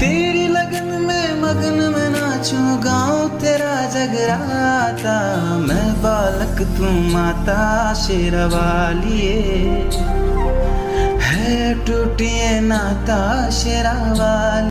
तेरी लगन में मगन में नाचूं, गाऊं तेरा जगराता। मैं बालक तू माता शेरवालिए, है टूटिए नाता शेरावाली।